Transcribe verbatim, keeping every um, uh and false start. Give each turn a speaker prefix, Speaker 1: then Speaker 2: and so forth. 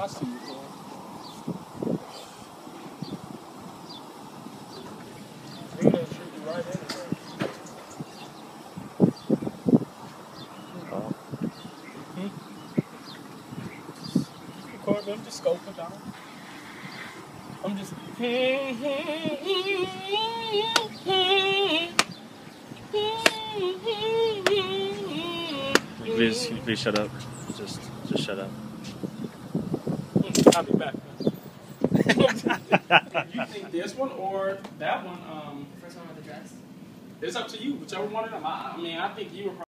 Speaker 1: I see you, bro. Bring that shit right in there.
Speaker 2: Oh.
Speaker 1: Hmm? Record, I'm just scoping down. I'm just.
Speaker 2: Please, can you please shut up? Just, just shut up.
Speaker 1: I'll be back. You think this one or that one? Um,
Speaker 3: First one with the dress.
Speaker 1: it's up to you. Whichever one of them. I, I mean, I think you were.